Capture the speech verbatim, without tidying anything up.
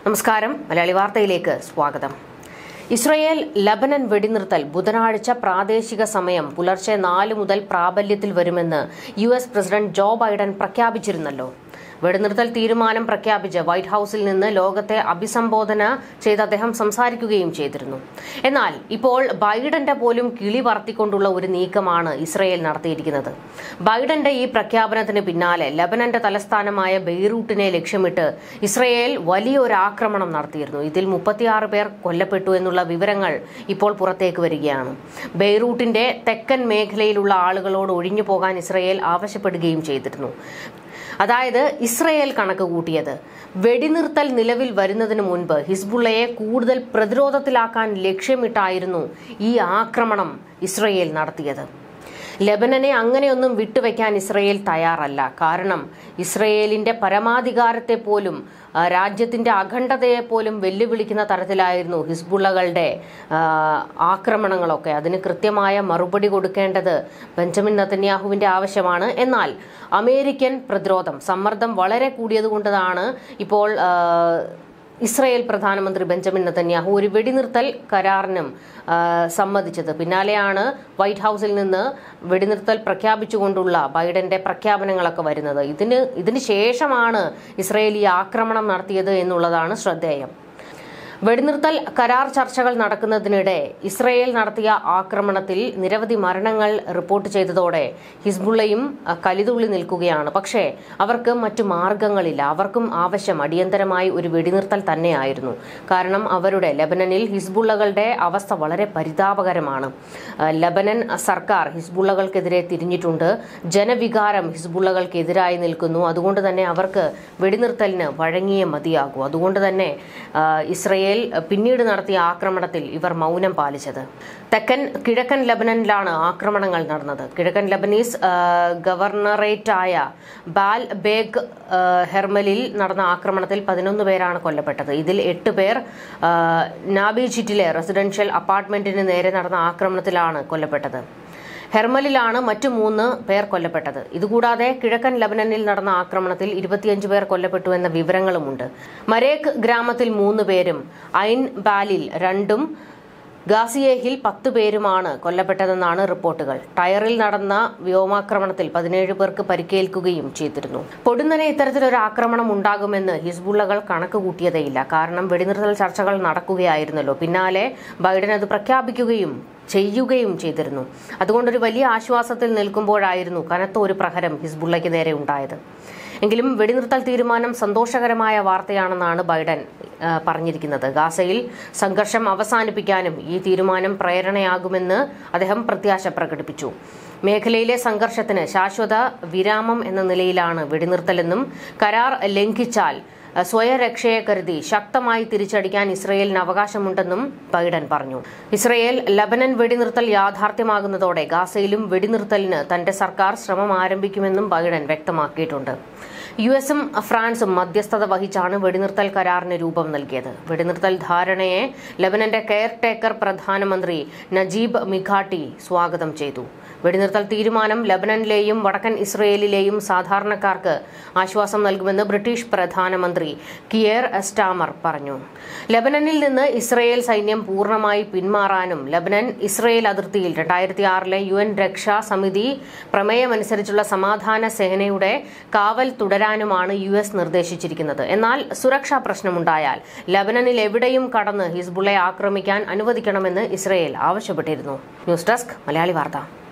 നമസ്കാരം. മലയാളി വാർത്തയിലേക്ക് സ്വാഗതം. ഇസ്രയേൽ ലബനൻ വെടിനിർത്തൽ ബുധനാഴ്ച പ്രാദേശിക സമയം പുലർച്ചെ നാല് മുതൽ പ്രാബല്യത്തിൽ വരുമെന്ന് U S president Joe Biden പ്രഖ്യാപിച്ചിരുന്നല്ലോ. വെടിനിർത്തൽ തീരുമാനം പ്രഖ്യാപിച്ച് വൈറ്റ് ഹൌസിൽ നിന്ന് ലോകത്തെ അഭിസംബോധന ചെയ്ത് അദ്ദേഹം സംസാരിക്കുകയും ചെയ്തിരുന്നു. എന്നാൽ ഇപ്പോൾ ബൈഡന്റെ പോലും കിളി പറത്തിക്കൊണ്ടുള്ള ഒരു നീക്കമാണ് ഇസ്രയേൽ നടത്തിയിരിക്കുന്നത്. ബൈഡന്റെ ഈ പ്രഖ്യാപനത്തിന് പിന്നാലെ ലബനന്റെ തലസ്ഥാനമായ ബെയ്റൂട്ടിനെ ലക്ഷ്യമിട്ട് ഇസ്രയേൽ വലിയൊരു ആക്രമണം നടത്തിയിരുന്നു. ഇതിൽ മുപ്പത്തിയാറ് പേർ കൊല്ലപ്പെട്ടു എന്നുള്ള വിവരങ്ങൾ ഇപ്പോൾ പുറത്തേക്ക് വരികയാണ്. ബെയ്റൂട്ടിന്റെ തെക്കൻ മേഖലയിലുള്ള ആളുകളോട് ഒഴിഞ്ഞു പോകാൻ ഇസ്രയേൽ ആവശ്യപ്പെടുകയും ചെയ്തിരുന്നു. അതായത് ഇസ്രയേൽ കണക്ക് കൂട്ടിയത് വെടിനിർത്തൽ നിലവിൽ വരുന്നതിന് മുൻപ് ഹിസ്ബുള്ളയെ കൂടുതൽ പ്രതിരോധത്തിലാക്കാൻ ലക്ഷ്യമിട്ടായിരുന്നു ഈ ആക്രമണം ഇസ്രയേൽ നടത്തിയത്. ലെബനനെ അങ്ങനെയൊന്നും വിട്ടുവെക്കാൻ ഇസ്രയേൽ തയ്യാറല്ല. കാരണം ഇസ്രയേലിന്റെ പരമാധികാരത്തെ പോലും രാജ്യത്തിന്റെ അഖണ്ഡതയെ പോലും വെല്ലുവിളിക്കുന്ന തരത്തിലായിരുന്നു ഹിസ്ബുള്ളകളുടെ ആക്രമണങ്ങളൊക്കെ. അതിന് കൃത്യമായ മറുപടി കൊടുക്കേണ്ടത് ബെഞ്ചമിൻ നെതന്യാഹുവിന്റെ ആവശ്യമാണ്. എന്നാൽ അമേരിക്കൻ പ്രതിരോധം സമ്മർദ്ദം വളരെ കൂടിയതുകൊണ്ടാണ് ഇപ്പോൾ ഇസ്രയേൽ പ്രധാനമന്ത്രി ബെഞ്ചമിൻ നെതന്യാഹു ഒരു വെടിനിർത്തൽ കരാറിനും സമ്മതിച്ചത്. പിന്നാലെയാണ് വൈറ്റ് ഹൌസിൽ നിന്ന് വെടിനിർത്തൽ പ്രഖ്യാപിച്ചുകൊണ്ടുള്ള ബൈഡന്റെ പ്രഖ്യാപനങ്ങളൊക്കെ വരുന്നത്. ഇതിന് ഇതിന് ശേഷമാണ് ഇസ്രയേൽ ഈ ആക്രമണം നടത്തിയത് എന്നുള്ളതാണ് ശ്രദ്ധേയം. വെടിനിർത്തൽ കരാർ ചർച്ചകൾ നടക്കുന്നതിനിടെ ഇസ്രയേൽ നടത്തിയ ആക്രമണത്തിൽ നിരവധി മരണങ്ങൾ റിപ്പോർട്ട് ചെയ്തതോടെ ഹിസ്ബുള്ളയും കലിതുള്ളി നിൽക്കുകയാണ്. പക്ഷേ അവർക്ക് മറ്റു മാർഗങ്ങളില്ല. അവർക്കും ആവശ്യം അടിയന്തരമായി ഒരു വെടിനിർത്തൽ തന്നെയായിരുന്നു. കാരണം അവരുടെ ലെബനനിൽ ഹിസ്ബുള്ളകളുടെ അവസ്ഥ വളരെ പരിതാപകരമാണ്. ലെബനൻ സർക്കാർ ഹിസ്ബുള്ളകൾക്കെതിരെ തിരിഞ്ഞിട്ടുണ്ട്. ജനവികാരം ഹിസ്ബുള്ളകൾക്കെതിരായി നിൽക്കുന്നു. അതുകൊണ്ട് തന്നെ അവർക്ക് വെടിനിർത്തലിന് വഴങ്ങിയേ മതിയാകൂ. അതുകൊണ്ട് തന്നെ ഇസ്രയേൽ പിന്നീട് നടത്തിയ ആക്രമണത്തിൽ ഇവർ മൗനം പാലിച്ചത്. തെക്കൻ കിഴക്കൻ ലബനനിലാണ് ആക്രമണങ്ങൾ നടന്നത്. കിഴക്കൻ ലബനീസ് ഗവർണറേറ്റായ ബാൽ ബേഗ് ഹെർമലിൽ നടന്ന ആക്രമണത്തിൽ പതിനൊന്ന് പേരാണ് കൊല്ലപ്പെട്ടത്. ഇതിൽ എട്ട് പേർ നാബിജിറ്റിലെ റെസിഡൻഷ്യൽ അപ്പാർട്ട്മെന്റിന് നേരെ നടന്ന ആക്രമണത്തിലാണ് കൊല്ലപ്പെട്ടത്. ഹെർമലിലാണ് മറ്റു മൂന്ന് പേർ കൊല്ലപ്പെട്ടത്. ഇതുകൂടാതെ കിഴക്കൻ ലബനനിൽ നടന്ന ആക്രമണത്തിൽ ഇരുപത്തിയഞ്ച് പേർ കൊല്ലപ്പെട്ടു എന്ന വിവരങ്ങളുമുണ്ട്. മരേക്ക് ഗ്രാമത്തിൽ മൂന്ന് പേരും ഐൻ ബാലിൽ രണ്ടും ഗാസിയേഹിൽ പത്ത് പേരുമാണ് കൊല്ലപ്പെട്ടതെന്നാണ് റിപ്പോർട്ടുകൾ. ടയറിൽ നടന്ന വ്യോമാക്രമണത്തിൽ പതിനേഴ് പേർക്ക് പരിക്കേൽക്കുകയും ചെയ്തിരുന്നു. പൊടുന്നനെ ഇത്തരത്തിലൊരു ആക്രമണം ഉണ്ടാകുമെന്ന് ഹിസ്ബുള്ളകൾ കണക്ക് കൂട്ടിയതേയില്ല. കാരണം വെടിനിർത്തൽ ചർച്ചകൾ നടക്കുകയായിരുന്നല്ലോ. പിന്നാലെ ബൈഡൻ അത് പ്രഖ്യാപിക്കുകയും ചെയ്യുകയും ചെയ്തിരുന്നു. അതുകൊണ്ടൊരു വലിയ ആശ്വാസത്തിൽ നിൽക്കുമ്പോഴായിരുന്നു കനത്ത ഒരു പ്രഹരം ഹിസ്ബുള്ളയ്ക്ക് നേരെ ഉണ്ടായത്. എങ്കിലും വെടിനിർത്തൽ തീരുമാനം സന്തോഷകരമായ വാർത്തയാണെന്നാണ് ബൈഡൻ പറഞ്ഞിരിക്കുന്നത്. ഗാസയിൽ സംഘർഷം അവസാനിപ്പിക്കാനും ഈ തീരുമാനം പ്രേരണയാകുമെന്ന് അദ്ദേഹം പ്രത്യാശ പ്രകടിപ്പിച്ചു. മേഖലയിലെ സംഘർഷത്തിന് ശാശ്വത വിരാമം എന്ന നിലയിലാണ് വെടിനിർത്തലെന്നും കരാർ ലംഘിച്ചാൽ സ്വയരക്ഷയെ കരുതി ശക്തമായി തിരിച്ചടിക്കാൻ ഇസ്രയേലിന് അവകാശമുണ്ടെന്നും ബൈഡൻ പറഞ്ഞു. ഇസ്രയേൽ ലബനൻ വെടിനിർത്തൽ യാഥാർത്ഥ്യമാകുന്നതോടെ ഗാസയിലും വെടിനിർത്തലിന് തന്റെ സർക്കാർ ശ്രമം ആരംഭിക്കുമെന്നും ബൈഡൻ വ്യക്തമാക്കിയിട്ടുണ്ട്. യു എസും ഫ്രാൻസും മധ്യസ്ഥത വഹിച്ചാണ് വെടിനിർത്തൽ കരാറിന് രൂപം നൽകിയത്. വെടിനിർത്തൽ ധാരണയെ ലബനന്റെ കെയർ ടേക്കർ പ്രധാനമന്ത്രി നജീബ് മിഖാട്ടി സ്വാഗതം ചെയ്തു. വെടിനിർത്തൽ തീരുമാനം ലബനനിലെയും വടക്കൻ ഇസ്രയേലിലെയും സാധാരണക്കാർക്ക് ആശ്വാസം നൽകുമെന്ന് ബ്രിട്ടീഷ് പ്രധാനമന്ത്രി കിയർ സ്റ്റാമർ പറഞ്ഞു. ലബനനിൽ നിന്ന് ഇസ്രയേൽ സൈന്യം പൂർണ്ണമായി പിന്മാറാനും ലബനൻ ഇസ്രയേൽ അതിർത്തിയിൽ രണ്ടായിരത്തി ആറിലെ യു എൻ രക്ഷാ സമിതി പ്രമേയമനുസരിച്ചുള്ള സമാധാന സേനയുടെ കാവൽ തുടരാനുമാണ് യു എസ് നിർദ്ദേശിച്ചിരിക്കുന്നത്. എന്നാൽ സുരക്ഷാ പ്രശ്നമുണ്ടായാൽ ലബനനിൽ എവിടെയും കടന്ന് ഹിസ്ബുള്ളയെ ആക്രമിക്കാൻ അനുവദിക്കണമെന്ന് ഇസ്രയേൽ ആവശ്യപ്പെട്ടിരുന്നു. ന്യൂസ് ഡെസ്ക് മലയാളി വാർത്ത.